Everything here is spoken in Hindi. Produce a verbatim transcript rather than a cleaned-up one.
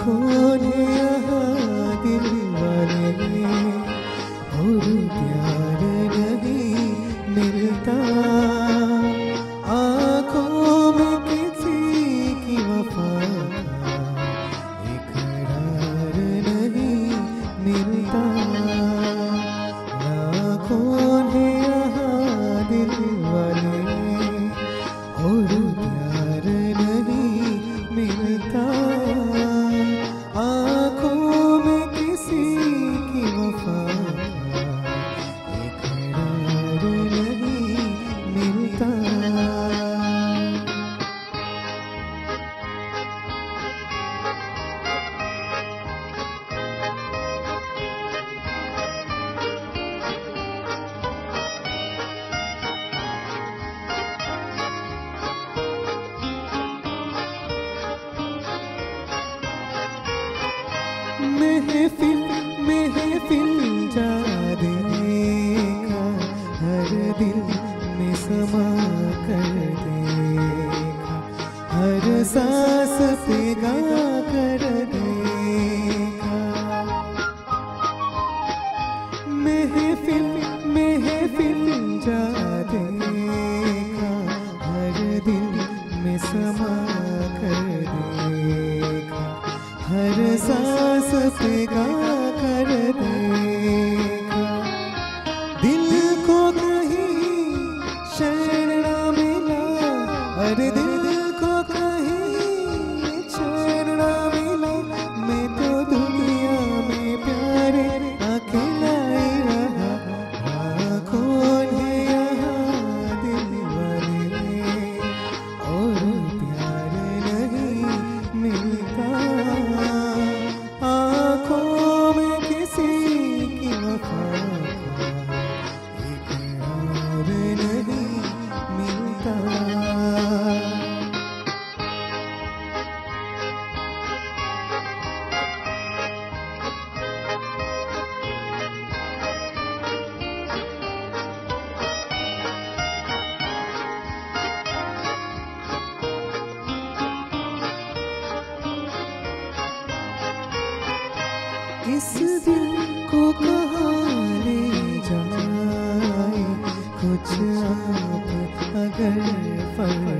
कौन है यहाँ दिल वाले और प्यार नहीं मिलता। आँखों में किसी की वफा का इकरार नहीं मिलता। ना कौन है यहाँ दिल वाले और प्यार नहीं मिलता। आँखों में किसी की वफा का इकरार नहीं मिलता। महफिल महफिल जा देगा हर दिल में समा कर देगा। हर सांस पे गा कर देगा। महफिल महफिल जा देगा हर दिल में समा कर देगा। हर सांस पे गा कर देगा। दिल को कहीं शरण ना मिला, अरे दिल को कहीं शरण ना मिला। मैं तो दुनिया में प्यारे अकेला ही रहा। हाँ कौन है यहाँ दिल वाले और प्यार नहीं मिलता। आँखों में किसी की वफा का इकरार नहीं मिलता। इस दिल को कहाँ ले जाए कुछ आप अगर फरमा